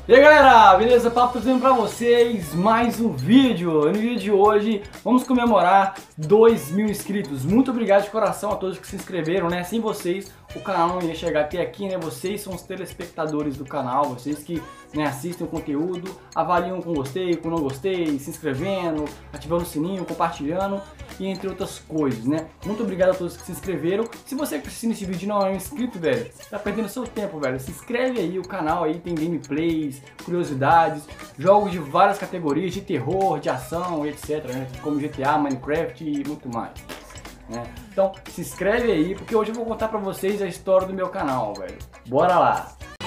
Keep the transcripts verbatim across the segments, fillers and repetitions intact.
E aí galera, beleza? Papo trazendo pra vocês mais um vídeo. No vídeo de hoje vamos comemorar dois mil inscritos. Muito obrigado de coração a todos que se inscreveram, né? Sem vocês o canal não ia chegar até aqui, né? Vocês são os telespectadores do canal, vocês que, né, assistem o conteúdo, avaliam com gostei, com não gostei, se inscrevendo, ativando o sininho, compartilhando e entre outras coisas, né? Muito obrigado a todos que se inscreveram. Se você que assiste esse vídeo não é um inscrito, velho, tá perdendo seu tempo, velho. Se inscreve aí, o canal aí tem gameplays, curiosidades, jogos de várias categorias, de terror, de ação, etcétera, né? Como G T A, Minecraft e muito mais. Né? Então se inscreve aí, porque hoje eu vou contar pra vocês a história do meu canal, velho. Bora lá!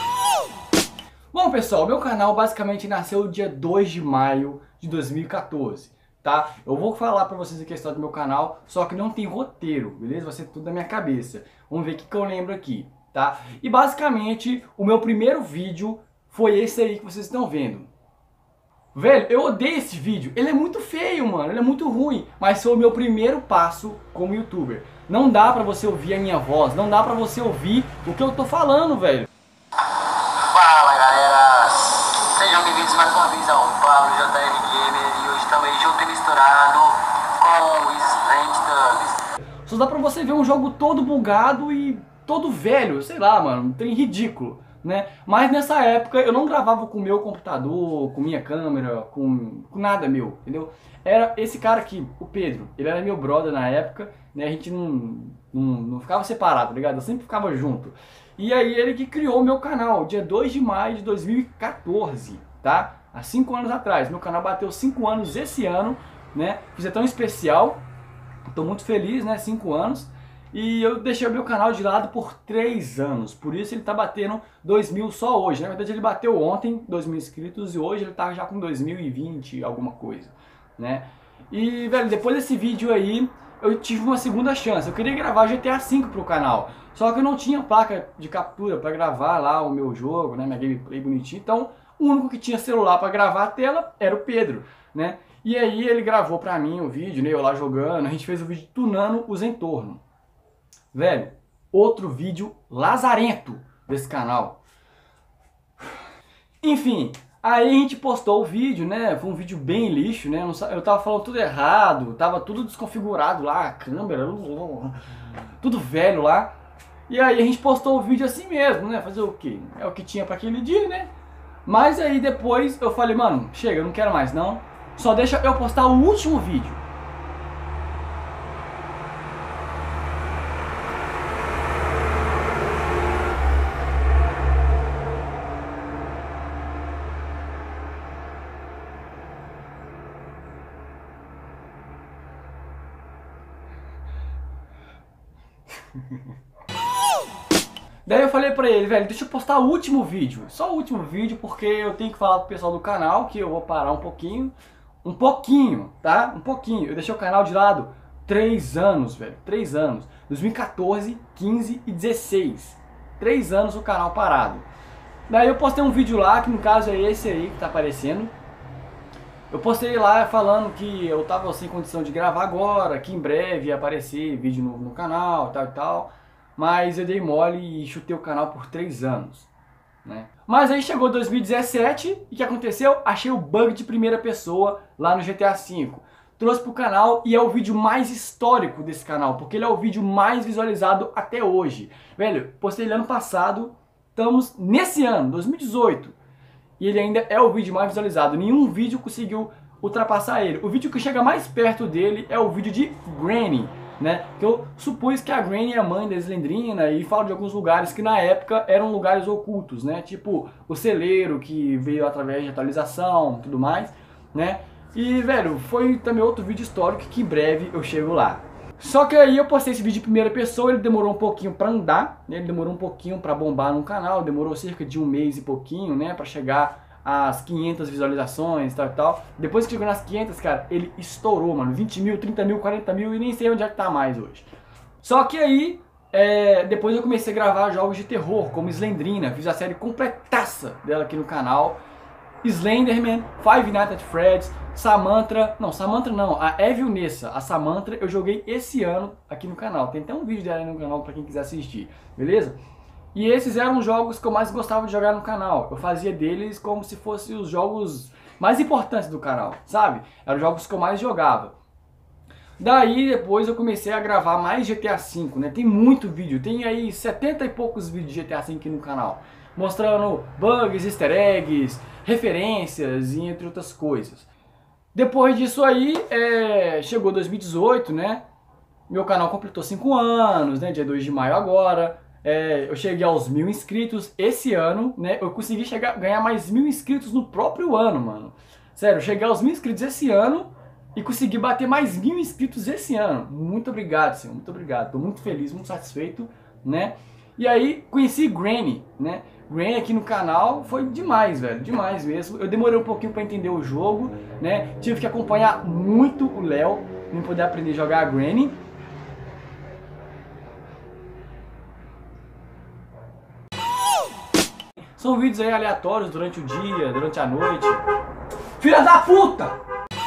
Bom pessoal, meu canal basicamente nasceu dia dois de maio de dois mil e quatorze, tá? Eu vou falar pra vocês aqui a história do meu canal, só que não tem roteiro, beleza? Vai ser tudo da minha cabeça. Vamos ver o que, que eu lembro aqui, tá? E basicamente o meu primeiro vídeo foi esse aí que vocês estão vendo. Velho, eu odeio esse vídeo, ele é muito feio, mano, ele é muito ruim, mas foi o meu primeiro passo como youtuber. Não dá pra você ouvir a minha voz, não dá pra você ouvir o que eu tô falando, velho. Fala galera, sejam bem-vindos mais uma vez ao Pablo J L Gamer e hoje estamos aí junto e misturado com o Splendid. Só dá pra você ver um jogo todo bugado e todo velho, sei lá, mano, tem ridículo. Né? Mas nessa época eu não gravava com o meu computador, com minha câmera, com, com nada meu, entendeu? Era esse cara aqui, o Pedro, ele era meu brother na época, né? A gente não, não, não ficava separado, tá ligado? Eu sempre ficava junto. E aí ele que criou o meu canal, dia dois de maio de dois mil e quatorze, tá? Há cinco anos atrás, meu canal bateu cinco anos esse ano, né? Fiz tão especial, tô muito feliz, né? cinco anos. E eu deixei o meu canal de lado por três anos, por isso ele tá batendo dois mil só hoje. Na verdade ele bateu ontem dois mil inscritos e hoje ele tá já com dois mil e vinte, alguma coisa, né? E, velho, depois desse vídeo aí, eu tive uma segunda chance. Eu queria gravar G T A cinco pro canal, só que eu não tinha placa de captura pra gravar lá o meu jogo, né, minha gameplay bonitinha. Então, o único que tinha celular pra gravar a tela era o Pedro, né? E aí ele gravou pra mim o vídeo, né, eu lá jogando, a gente fez o vídeo tunando os entornos. Velho, outro vídeo lazarento desse canal. Enfim, aí a gente postou o vídeo, né? Foi um vídeo bem lixo, né? Eu tava falando tudo errado, tava tudo desconfigurado lá, a câmera, tudo velho lá. E aí a gente postou o vídeo assim mesmo, né? Fazer o quê? É o que tinha pra aquele dia, né? Mas aí depois eu falei, mano, chega, eu não quero mais não. Só deixa eu postar o último vídeo. Daí eu falei pra ele, velho, deixa eu postar o último vídeo, só o último vídeo, porque eu tenho que falar pro pessoal do canal que eu vou parar um pouquinho, um pouquinho, tá? Um pouquinho. Eu deixei o canal de lado três anos, velho, três anos, dois mil e quatorze, quinze e dezesseis, três anos o canal parado. Daí eu postei um vídeo lá, que no caso é esse aí que tá aparecendo. Eu postei lá falando que eu tava sem condição de gravar agora, que em breve ia aparecer vídeo novo no canal, tal e tal. Mas eu dei mole e chutei o canal por três anos, né? Mas aí chegou dois mil e dezessete e o que aconteceu? Achei o bug de primeira pessoa lá no G T A cinco. Trouxe pro canal e é o vídeo mais histórico desse canal, porque ele é o vídeo mais visualizado até hoje. Velho, postei ele ano passado, estamos nesse ano, dois mil e dezoito. E ele ainda é o vídeo mais visualizado. Nenhum vídeo conseguiu ultrapassar ele. O vídeo que chega mais perto dele é o vídeo de Granny, né? Que eu supus que a Granny é a mãe da Slendrina e falo de alguns lugares que na época eram lugares ocultos, né? Tipo o celeiro que veio através de atualização e tudo mais, né? E, velho, foi também outro vídeo histórico que em breve eu chego lá. Só que aí eu postei esse vídeo em primeira pessoa, ele demorou um pouquinho pra andar, né? Ele demorou um pouquinho pra bombar no canal, demorou cerca de um mês e pouquinho, né? Pra chegar às quinhentas visualizações e tal e tal. Depois que chegou nas quinhentas, cara, ele estourou, mano, vinte mil, trinta mil, quarenta mil e nem sei onde é que tá mais hoje. Só que aí, é, depois eu comecei a gravar jogos de terror, como Slendrina, fiz a série completaça dela aqui no canal. Slenderman, Five Nights at Freddy's, Samantha, não, Samantha não, a Evil Nessa, a Samantha eu joguei esse ano aqui no canal, tem até um vídeo dela aí no canal pra quem quiser assistir, beleza? E esses eram os jogos que eu mais gostava de jogar no canal. Eu fazia deles como se fossem os jogos mais importantes do canal, sabe? Eram os jogos que eu mais jogava. Daí depois eu comecei a gravar mais G T A cinco, né? Tem muito vídeo, tem aí setenta e poucos vídeos de G T A cinco aqui no canal, mostrando bugs, easter eggs, referências e entre outras coisas. Depois disso aí, é, chegou dois mil e dezoito, né? Meu canal completou cinco anos, né? Dia dois de maio agora. É, eu cheguei aos mil inscritos esse ano, né? Eu consegui chegar, ganhar mais mil inscritos no próprio ano, mano. Sério, eu cheguei aos mil inscritos esse ano e consegui bater mais mil inscritos esse ano. Muito obrigado, senhor. Muito obrigado. Tô muito feliz, muito satisfeito, né? E aí, conheci Granny, né? Granny aqui no canal foi demais, velho. Demais mesmo. Eu demorei um pouquinho pra entender o jogo, né? Tive que acompanhar muito o Léo pra poder aprender a jogar a Granny. São vídeos aí aleatórios durante o dia, durante a noite. Filha da puta!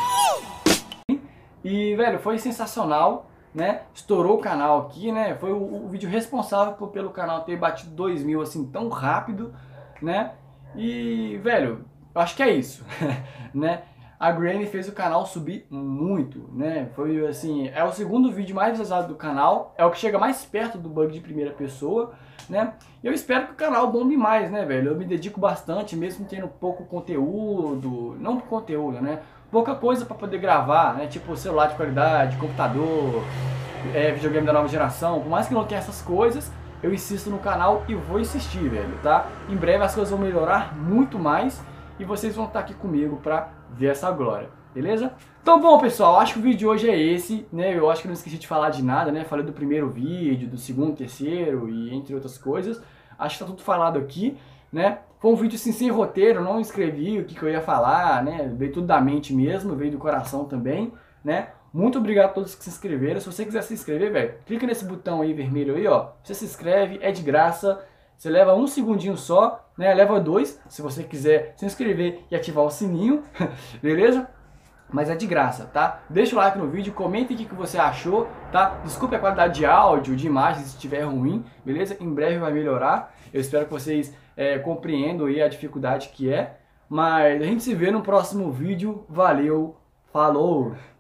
E, velho, foi sensacional, né? Estourou o canal aqui, né? Foi o, o vídeo responsável por, pelo canal ter batido dois mil assim tão rápido, né? E, velho, eu acho que é isso, né? A Granny fez o canal subir muito, né? Foi assim, é o segundo vídeo mais visualizado do canal, é o que chega mais perto do bug de primeira pessoa, né? E eu espero que o canal bombe mais, né, velho? Eu me dedico bastante, mesmo tendo pouco conteúdo, não conteúdo, né? Pouca coisa para poder gravar, né? Tipo celular de qualidade, computador, é, videogame da nova geração. Por mais que não tenha essas coisas, eu insisto no canal e vou insistir, velho, tá? Em breve as coisas vão melhorar muito mais e vocês vão estar aqui comigo pra ver essa glória, beleza? Então, bom, pessoal, acho que o vídeo de hoje é esse, né? Eu acho que não esqueci de falar de nada, né? Falei do primeiro vídeo, do segundo, terceiro e entre outras coisas. Acho que tá tudo falado aqui, né? Foi um vídeo assim, sem roteiro, não escrevi o que, que eu ia falar, né? Veio tudo da mente mesmo, veio do coração também, né? Muito obrigado a todos que se inscreveram. Se você quiser se inscrever, velho, clica nesse botão aí vermelho aí, ó. Você se inscreve, é de graça. Você leva um segundinho só, né? Leva dois, se você quiser se inscrever e ativar o sininho, beleza? Mas é de graça, tá? Deixa o like no vídeo, comente o que você achou, tá? Desculpe a qualidade de áudio, de imagem se estiver ruim, beleza? Em breve vai melhorar. Eu espero que vocês é, compreendam aí a dificuldade que é. Mas a gente se vê no próximo vídeo. Valeu, falou!